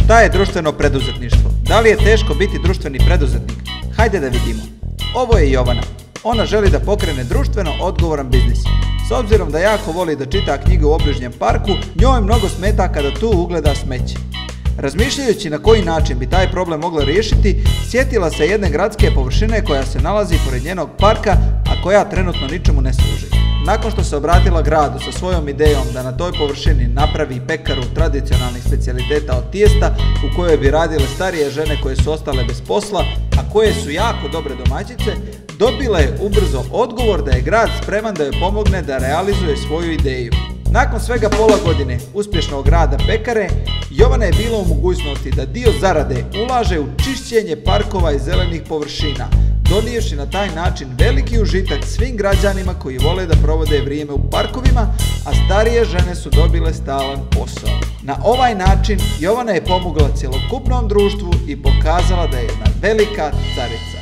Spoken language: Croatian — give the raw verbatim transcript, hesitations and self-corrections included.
Šta je društveno preduzetništvo? Da li je teško biti društveni preduzetnik? Hajde da vidimo. Ovo je Jovana. Ona želi da pokrene društveno odgovoran biznis. S obzirom da jako voli da čita knjige u obližnjem parku, njoj mnogo smeta kada tu ugleda smeće. Razmišljajući na koji način bi taj problem mogla riješiti, sjetila se jedne gradske površine koja se nalazi pored njenog parka, a koja trenutno ničemu ne služi. Nakon što se obratila gradu sa svojom idejom da na toj površini napravi pekaru tradicionalnih specijaliteta od tijesta u kojoj bi radile starije žene koje su ostale bez posla, a koje su jako dobre domaćice, dobila je ubrzo odgovor da je grad spreman da joj pomogne da realizuje svoju ideju. Nakon svega pola godine uspješnog rada pekare, Jovana je bila u mogućnosti da dio zarade ulaže u čišćenje parkova i zelenih površina, donijevši na taj način veliki užitak svim građanima koji vole da provode vrijeme u parkovima, a starije žene su dobile stalan posao. Na ovaj način Jovana je pomogla cjelokupnom društvu i pokazala da je jedna velika carica.